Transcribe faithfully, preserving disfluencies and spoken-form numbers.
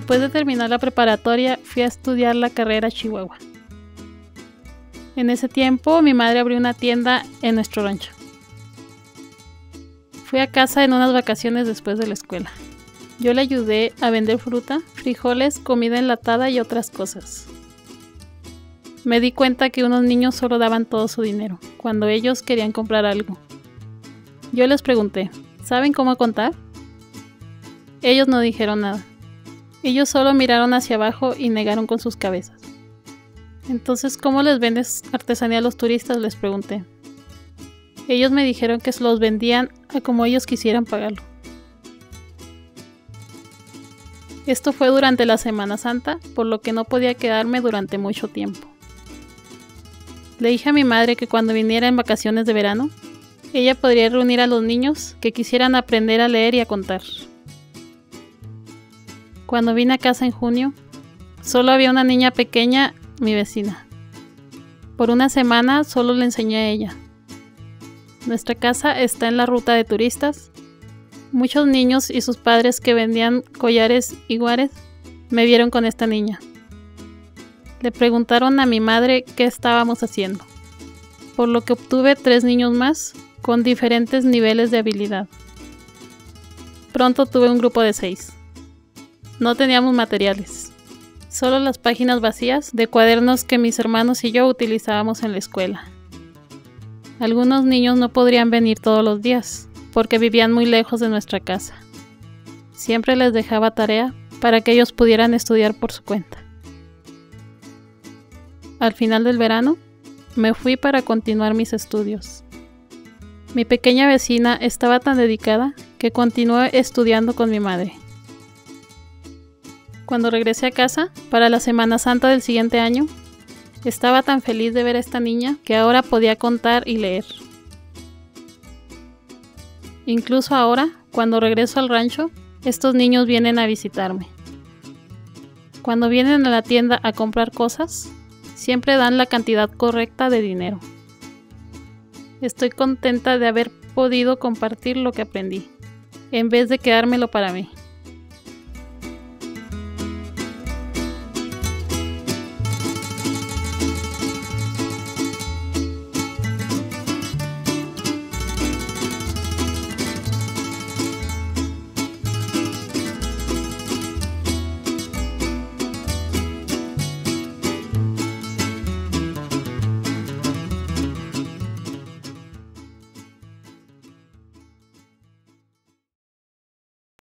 Después de terminar la preparatoria, fui a estudiar la carrera a Chihuahua. En ese tiempo, mi madre abrió una tienda en nuestro rancho. Fui a casa en unas vacaciones después de la escuela. Yo le ayudé a vender fruta, frijoles, comida enlatada y otras cosas. Me di cuenta que unos niños solo daban todo su dinero cuando ellos querían comprar algo. Yo les pregunté, ¿saben cómo contar? Ellos no dijeron nada. Ellos solo miraron hacia abajo y negaron con sus cabezas. Entonces, ¿cómo les vendes artesanía a los turistas?, les pregunté. Ellos me dijeron que los vendían a como ellos quisieran pagarlo. Esto fue durante la Semana Santa, por lo que no podía quedarme durante mucho tiempo. Le dije a mi madre que cuando viniera en vacaciones de verano, ella podría reunir a los niños que quisieran aprender a leer y a contar. Cuando vine a casa en junio, solo había una niña pequeña, mi vecina. Por una semana solo le enseñé a ella. Nuestra casa está en la ruta de turistas. Muchos niños y sus padres que vendían collares y guares me vieron con esta niña. Le preguntaron a mi madre qué estábamos haciendo, por lo que obtuve tres niños más con diferentes niveles de habilidad. Pronto tuve un grupo de seis. No teníamos materiales, solo las páginas vacías de cuadernos que mis hermanos y yo utilizábamos en la escuela. Algunos niños no podrían venir todos los días, porque vivían muy lejos de nuestra casa. Siempre les dejaba tarea para que ellos pudieran estudiar por su cuenta. Al final del verano, me fui para continuar mis estudios. Mi pequeña vecina estaba tan dedicada que continuó estudiando con mi madre. Cuando regresé a casa, para la Semana Santa del siguiente año, estaba tan feliz de ver a esta niña que ahora podía contar y leer. Incluso ahora, cuando regreso al rancho, estos niños vienen a visitarme. Cuando vienen a la tienda a comprar cosas, siempre dan la cantidad correcta de dinero. Estoy contenta de haber podido compartir lo que aprendí, en vez de quedármelo para mí.